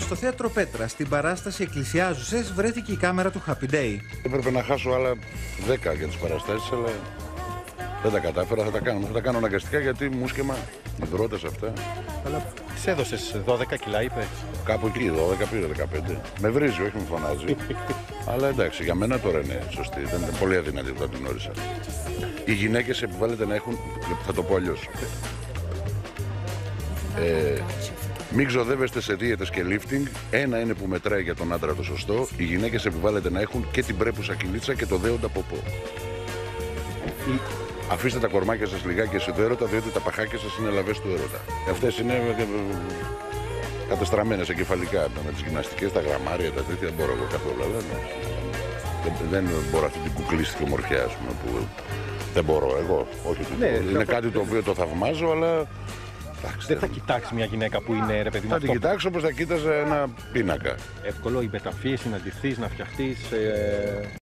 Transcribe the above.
Στο θέατρο Πέτρα, στην παράσταση Εκκλησιάζουσες, βρέθηκε η κάμερα του Happy Day. Έπρεπε να χάσω άλλα 10 για τις παραστάσεις, αλλά δεν τα κατάφερα. Θα τα κάνω αναγκαστικά γιατί μουσκεμα, υδρότες αυτά. Αλλά τις έδωσες 12 κιλά, είπε. Κάπου εκεί, 12 πήρε 15. Με βρίζει, όχι με φωνάζει. Αλλά εντάξει, για μένα τώρα είναι σωστή. Δεν είναι πολύ αδυνατή που την όρισα. Οι γυναίκες επιβάλλεται να έχουν. Θα το πω αλλιώς. Μην ξοδεύεστε σε δίαιτες και lifting. Ένα είναι που μετράει για τον άντρα το σωστό. Οι γυναίκες επιβάλλεται να έχουν και την πρέπουσα κυλίτσα και το δέοντα ποπό. Αφήστε τα κορμάκια σας λιγάκι εσύ του έρωτα, διότι τα παχάκια σας είναι λαβές του έρωτα. Αυτές είναι κατεστραμμένες εγκεφαλικά με τις γυμναστικές, τα γραμμάρια, τα τέτοια. Δεν μπορώ εγώ καθόλου. Αλλά δεν μπορώ αυτή την κουκλίστικη ομορφιά, ας πούμε, που δεν μπορώ εγώ. Όχι, είναι κάτι το οποίο το θαυμάζω, αλλά. Δεν θα κοιτάξει μια γυναίκα που είναι, ρε παιδί μου. Θα την κοιτάξω όπως θα κοίταζα ένα πίνακα. Εύκολο η μεταφύση, να ντυθείς, να φτιαχτείς.